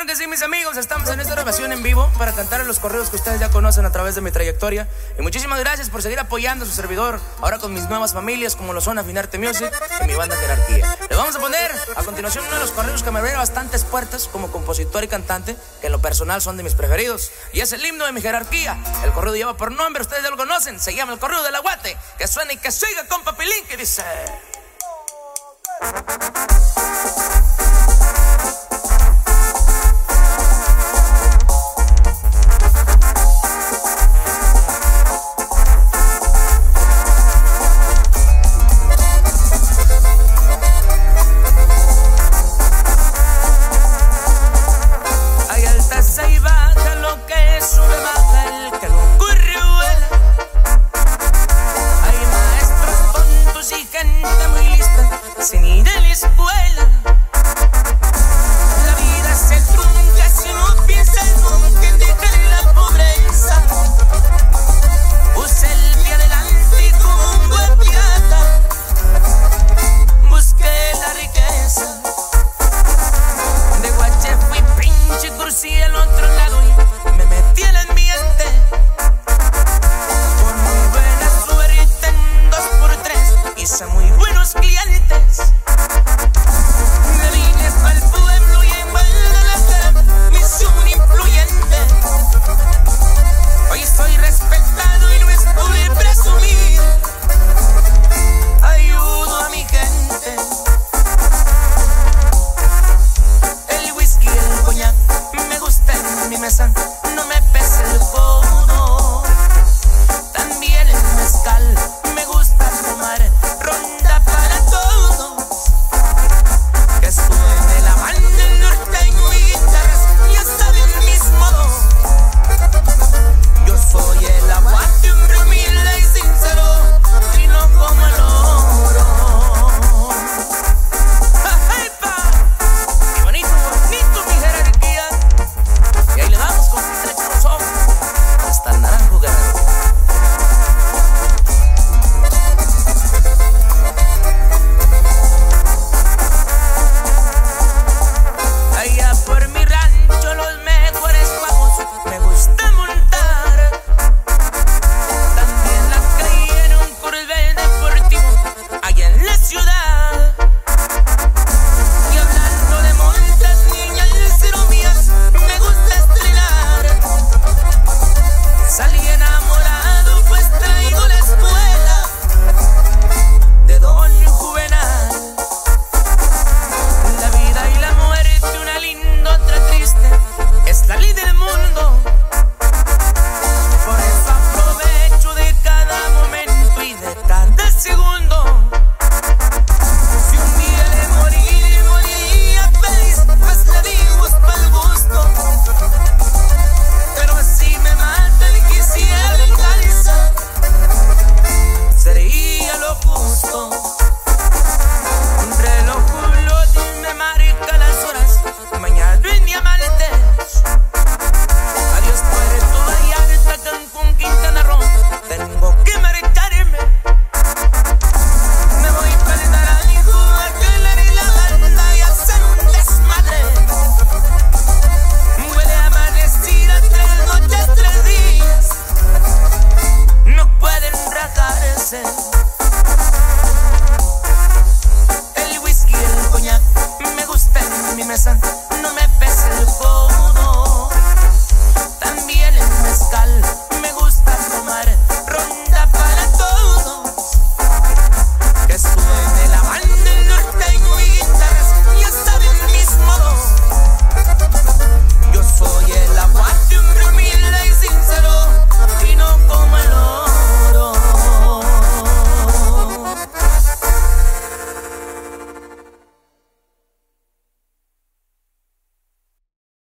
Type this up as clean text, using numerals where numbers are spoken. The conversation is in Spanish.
Claro que sí, mis amigos, estamos en esta grabación en vivo para cantar los corridos que ustedes ya conocen a través de mi trayectoria. Y muchísimas gracias por seguir apoyando a su servidor, ahora con mis nuevas familias como lo son Afinarte Music y mi banda Jerarquía. Le vamos a poner a continuación uno de los corridos que me abre bastantes puertas como compositor y cantante, que en lo personal son de mis preferidos, y es el himno de mi Jerarquía. El corrido lleva por nombre, ustedes ya lo conocen, se llama el corrido del Aguate, que suena y que siga con Papilín, que dice... sin ir a la escuela. La vida se trunca si no piensas nunca en dejar la pobreza. Usa el pie adelante como un buen pirata. Busqué la riqueza. De guache fui pinche, crucé al otro lado y me metí al ambiente. Con muy buena suerte en 2x3 hice muy buenos clientes. Me vine pa'l pueblo y en Guadalajara me hice un influyente. Hoy soy respetado y no es por presumir. Ayudo a mi gente. El whisky, el coñac me gusta en mi mesa, no me pesa el codo. También el mezcal me gusta tomar, ronda para todos. Que suene la banda del norteño y guitarras, ya saben mis modos. Yo soy el Aguate, hombre humilde y sincero, y no como el oro. ¡Hey, pa! ¡Qué bonito, bonito mi Jerarquía! Y ahí le damos con estrecha los ojos hasta el Naranjo Guerrero. Allá por mi rancho los mejores guapos me gusta montar. También la caí en un Corvette deportivo allá en la ciudad. Y hablando de montas, niñas cerovías, me gusta estrenar. Salí enamorado, pues traigo la escuela de Don Juvenal. La vida y la muerte, una linda, otra triste, es la ley del mundo. Por eso aprovecho de cada momento y de cada segundo. Si un día de morir, moriría feliz, pues le digo es pa'l gusto. Pero si me mata y quisiera venganza, sería lo justo. Un reloj Hublot me marca las horas, mañana en diamantes. Adiós Puerto Vallarta, Cancún, Quintana Roo, tengo que marcharme. Me voy para el Naranjo a calar en la banda y hacer un desmadre. Huele a amanecida 3 noches, 3 días, no pueden rajarse. El whisky, el coñac me gusta en mi mesa, no me pesa el codo.